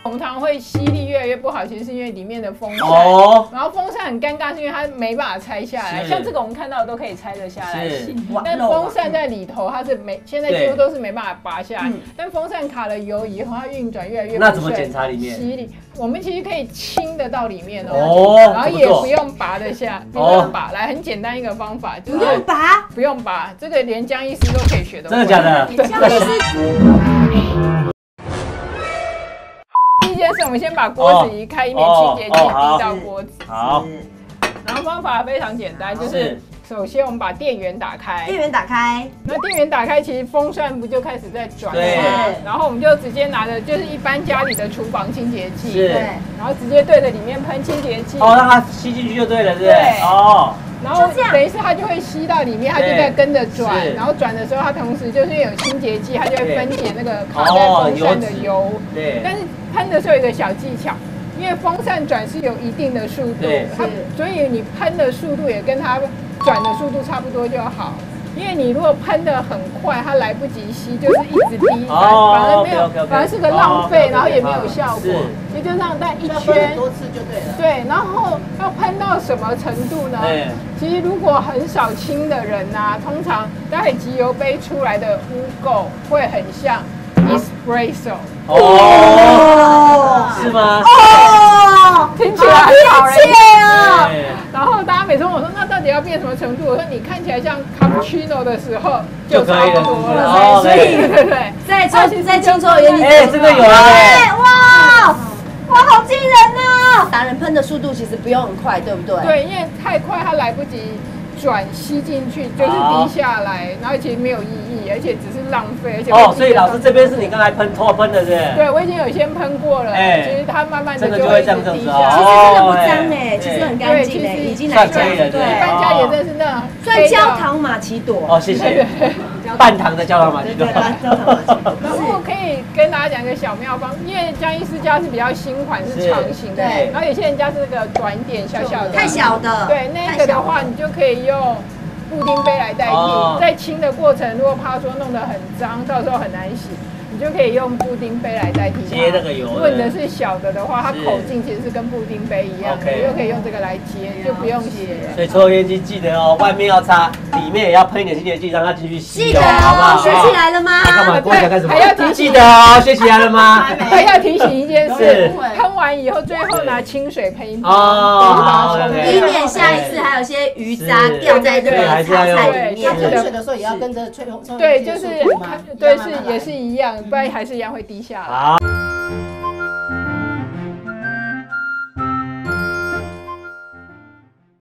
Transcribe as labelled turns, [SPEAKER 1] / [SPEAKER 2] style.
[SPEAKER 1] 红糖会吸力越来越不好，其实是因为里面的风扇。然后风扇很尴尬，是因为它没办法拆下来。像这个我们看到的都可以拆得下来，但风扇在里头，它是现在几乎都是没办法拔下来。但风扇卡了油以后，它运转越来越不顺。
[SPEAKER 2] 那怎么检查里面？
[SPEAKER 1] 吸力，我们其实可以清得到里面哦，然后也不用拔得下，不用拔。来，很简单一个方法，就是不用拔，这个连江医师都可以学得会。
[SPEAKER 2] 真的假的？
[SPEAKER 3] 江医师。
[SPEAKER 1] 第一件事，我们先把锅子移开，以免清洁剂滴到锅子。
[SPEAKER 2] 好。
[SPEAKER 1] 然后方法非常简单，就是首先我们把电源打开。
[SPEAKER 3] 电源打开。
[SPEAKER 1] 那电源打开，其实风扇不就开始在转吗？
[SPEAKER 2] 对。
[SPEAKER 1] 然后我们就直接拿着就是一般家里的厨房清洁剂，
[SPEAKER 2] 对。
[SPEAKER 1] 然后直接对着里面喷清洁剂。
[SPEAKER 2] 让它吸进去就对了，对不对？
[SPEAKER 1] 然后等于是它就会吸到里面，它就在跟着转，然后转的时候，它同时就是有清洁剂，它就会分解那个卡在风扇的油。对。但是喷的时候有一个小技巧，因为风扇转是有一定的速度，所以你喷的速度也跟它转的速度差不多就好。因为你如果喷得很快，它来不及吸，就是一直滴，反而没有，反而是个浪费，然后也没有效果。也就让它一圈
[SPEAKER 4] 多次就对了。
[SPEAKER 1] 对，然后要喷到什么程度呢？其实如果很少清的人啊，通常待机油杯出来的污垢会很像 espresso。
[SPEAKER 2] 是吗？
[SPEAKER 1] 听起来很好贴切哦。然后大家每次问我说，那到底要变什么程度？我说你看起来像 cappuccino 的时候就差不多了，对不对？
[SPEAKER 3] 再清楚原理。
[SPEAKER 2] 真的有啊！
[SPEAKER 3] 哇，好惊人哦！达人喷的速度其实不用很快，对不对？
[SPEAKER 1] 对，因为太快它来不及转吸进去，就是滴下来，然后其实没有意义，而且只是浪费，而且
[SPEAKER 2] 所以老师这边是你刚才偷喷的，是不是？
[SPEAKER 1] 对，我已经有先喷过了，其实它慢慢的就会滴下来。
[SPEAKER 3] 其实真的不脏哎，其实很干净哎，已经来
[SPEAKER 2] 可以了，对。
[SPEAKER 1] 一般家也真是那
[SPEAKER 3] 算焦糖玛奇朵。
[SPEAKER 2] 谢谢。半糖的焦糖玛奇朵。
[SPEAKER 1] 然后可以跟大家讲一个小妙方，因为江医师家是比较新款，是长形的，然后有些人家是那个短点小小的，
[SPEAKER 3] 太小的。
[SPEAKER 1] 对，那个的话你就可以用布丁杯来代替，在清的过程，如果怕说弄得很脏，到时候很难洗，你就可以用布丁杯来代替它。
[SPEAKER 2] 接那个油。
[SPEAKER 1] 如果你的是小的话，它口径其实是跟布丁杯一样，你就可以用这个来接，就不用洗了。
[SPEAKER 2] 所以抽油烟机记得哦，外面要擦，里面也要喷一点清洁剂，让它进去吸。
[SPEAKER 3] 记得哦，学起来了吗？
[SPEAKER 2] 干嘛？郭小干什么？
[SPEAKER 1] 还要提醒。
[SPEAKER 2] 记得哦，学起来了吗？
[SPEAKER 1] 还要提醒一件事，喷完以后最后拿清水喷一喷，
[SPEAKER 3] 以免下一次还有些鱼渣掉在这个炒菜里面。
[SPEAKER 4] 喷水的时候也要跟着吹。
[SPEAKER 1] 对，就是对，也是一样，不然还是一样会滴下来。